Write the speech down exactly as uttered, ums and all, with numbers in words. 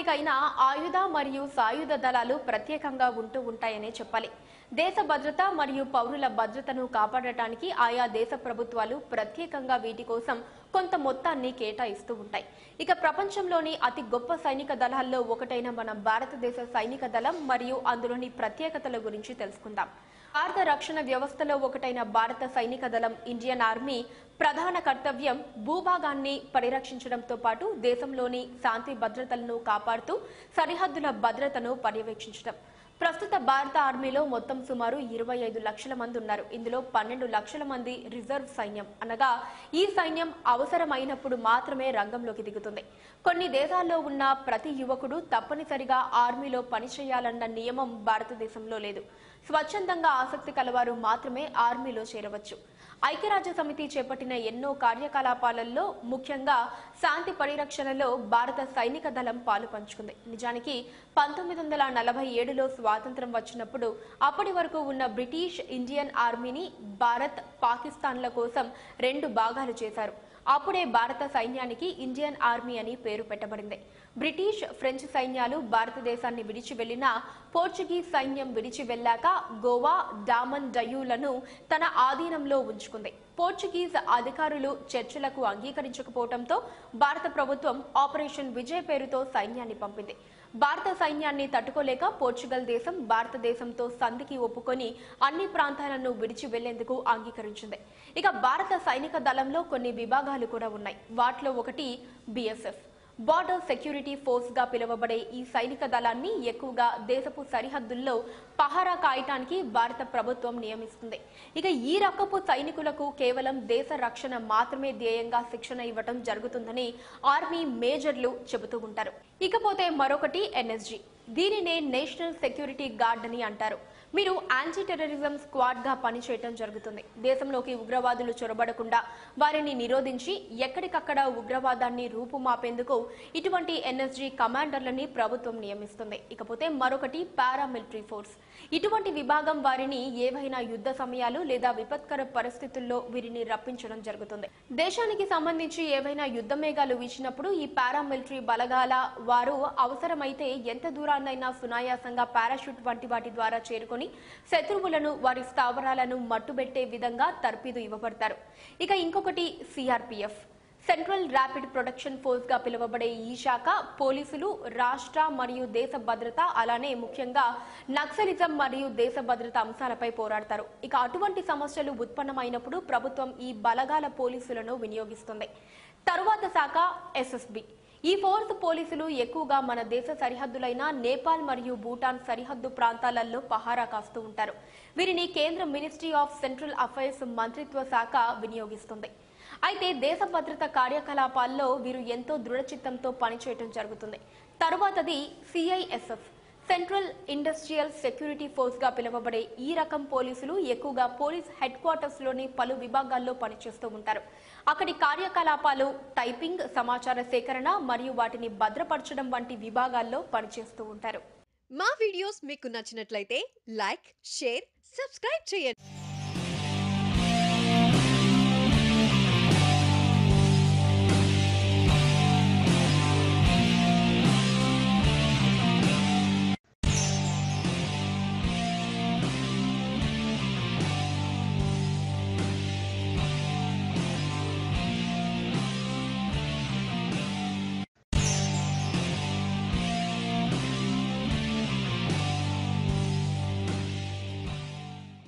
దేశానికైనా ఆయుధ మరియు సాయుధ దళాలు ప్రత్యేకంగా ఉంటూ ఉంటాయనే చెప్పాలి. దేశ భద్రత మరియు పౌరుల భద్రతను కాపాడటానికి ఆయా దేశ ప్రభుత్వాలు ప్రత్యేకంగా వీటి కోసం కొంత మొత్తాన్ని కేటాయిస్తూ ఉంటాయి. ఇక ప్రపంచంలోని అతి గొప్ప సైనిక దళాల్లో ఒకటైన మన భారతదేశ సైనిక దళం మరియు అందులోని ప్రత్యేకతల గురించి తెలుసుకుందాం. భారత రక్షణ వ్యవస్థలో ఒకటైన భారత సైనిక దళం ఇండియన్ ఆర్మీ ప్రధాన కర్తవ్యం భూభాగాన్ని పరిరక్షించడంతో పాటు దేశంలోని శాంతి భద్రతలను కాపాడుతూ సరిహద్దుల భద్రతను పర్యవేక్షించడం. ప్రస్తుత భారత ఆర్మీలో మొత్తం సుమారు ఇరవై ఐదు లక్షల మంది ఉన్నారు. ఇందులో పన్నెండు లక్షల మంది రిజర్వ్ సైన్యం, అనగా ఈ సైన్యం అవసరమైనప్పుడు మాత్రమే రంగంలోకి దిగుతుంది. కొన్ని దేశాల్లో ఉన్న ప్రతి యువకుడు తప్పనిసరిగా ఆర్మీలో పనిచేయాలన్న నియమం భారతదేశంలో లేదు. స్వచ్ఛందంగా ఆసక్తి కలవారు మాత్రమే ఆర్మీలో చేరవచ్చు. ఐక్యరాజ్య సమితి చేపట్టిన ఎన్నో కార్యకలాపాలలో ముఖ్యంగా శాంతి పరిరక్షణలో భారత సైనిక దళం పాలు పంచుకుంది. నిజానికి పంతొమ్మిది వందల నలభై ఏడులో స్వాతంత్ర్యం వచ్చినప్పుడు అప్పటి వరకు ఉన్న బ్రిటిష్ ఇండియన్ ఆర్మీని భారత్, పాకిస్తాన్ల కోసం రెండు భాగాలు చేశారు. అప్పుడే భారత సైన్యానికి ఇండియన్ ఆర్మీ అని పేరు పెట్టబడింది. బ్రిటిష్, ఫ్రెంచ్ సైన్యాలు భారతదేశాన్ని విడిచి వెళ్లినా పోర్చుగీస్ సైన్యం విడిచి వెళ్లాక గోవా, డామన్ డయ్యూలను తన ఆధీనంలో ఉంచుకుంది. పోర్చుగీస్ అధికారులు చర్చలకు అంగీకరించకపోవడంతో భారత ప్రభుత్వం ఆపరేషన్ విజయ్ పేరుతో సైన్యాన్ని పంపింది. భారత సైన్యాన్ని తట్టుకోలేక పోర్చుగల్ దేశం భారతదేశంతో సంధికి ఒప్పుకొని అన్ని ప్రాంతాలను విడిచి వెళ్లేందుకు అంగీకరించింది. ఇక భారత సైనిక దళంలో కొన్ని విభాగాలు కూడా ఉన్నాయి. వాటిలో ఒకటి బిఎస్ఎఫ్, బార్డర్ సెక్యూరిటీ ఫోర్స్ గా పిలువబడే ఈ సైనిక దళాన్ని ఎక్కువగా దేశపు సరిహద్దుల్లో పహారా కాయటానికి భారత ప్రభుత్వం నియమిస్తుంది. ఇక ఈ రకపు సైనికులకు కేవలం దేశ రక్షణ మాత్రమే ధ్యేయంగా శిక్షణ ఇవ్వటం జరుగుతుందని ఆర్మీ మేజర్లు చెబుతూ ఉంటారు. ఇకపోతే మరొకటి ఎన్ఎస్జీ. దీనినే నేషనల్ సెక్యూరిటీ గార్డ్ అని అంటారు. మీరు యాంటీ టెర్రరిజం స్క్వాడ్ గా పనిచేయటం జరుగుతుంది. దేశంలోకి ఉగ్రవాదులు చొరబడకుండా వారిని నిరోధించి ఎక్కడికక్కడ ఉగ్రవాదాన్ని రూపుమాపేందుకు ఇటువంటి ఎన్ఎస్జీ కమాండర్లని ప్రభుత్వం నియమిస్తుంది. ఇకపోతే మరొకటి పారామిలిటరీ ఫోర్స్. ఇటువంటి విభాగం వారిని ఏవైనా యుద్ధ సమయాలు లేదా విపత్కర పరిస్థితుల్లో వీరిని రప్పించడం జరుగుతుంది. దేశానికి సంబంధించి ఏవైనా యుద్ధ మేఘాలు వీచినప్పుడు ఈ పారామిలిటరీ బలగాల వారు అవసరమైతే ఎంత దూరాన్నైనా సునాయాసంగా పారాషూట్ వంటి వాటి ద్వారా చేరుకొని శత్రువులను, వారి స్థావరాలను మట్టుబెట్టే విధంగా తర్పీదు ఇవ్వబడతారు. ఇక ఇంకొకటి CRPF, central rapid protection force గా పిలువబడే ఈ శాఖ పోలీసులు, రాష్ట్ర మరియు దేశ భద్రత, అలానే ముఖ్యంగా నక్సలిజం మరియు దేశ భద్రత అంశాలపై పోరాడతారు. ఇక అటువంటి సమస్యలు ఉత్పన్నమైనప్పుడు ప్రభుత్వం ఈ బలగాల పోలీసులను వినియోగిస్తుంది. తరువాత శాఖ ఎస్ఎస్బి. ఈ ఫోర్స్ పోలీసులు ఎక్కువగా మన దేశ సరిహద్దులైన నేపాల్ మరియు భూటాన్ సరిహద్దు ప్రాంతాలలో పహారా కాస్తూ ఉంటారు. వీరిని కేంద్ర మినిస్ట్రీ ఆఫ్ సెంట్రల్ అఫైర్స్ మంత్రిత్వ శాఖ వినియోగిస్తుంది. అయితే దేశ భద్రత కార్యకలాపాల్లో వీరు ఎంతో దృఢచిత్తంతో పనిచేయడం జరుగుతుంది. తరువాతది CISF, central industrial security force గా పిలువబడే ఈ రకం పోలీసులు ఎక్కువగా పోలీస్ హెడ్ క్వార్టర్స్ లోని పలు విభాగాల్లో పనిచేస్తూ ఉంటారు. అక్కడి కార్యకలాపాలు టైపింగ్, సమాచార సేకరణ మరియు వాటిని భద్రపరచడం వంటి విభాగాల్లో పనిచేస్తూ ఉంటారు. మా వీడియోస్ మీకు నచ్చినట్లయితే లైక్, షేర్, సబ్స్క్రైబ్ చేయండి.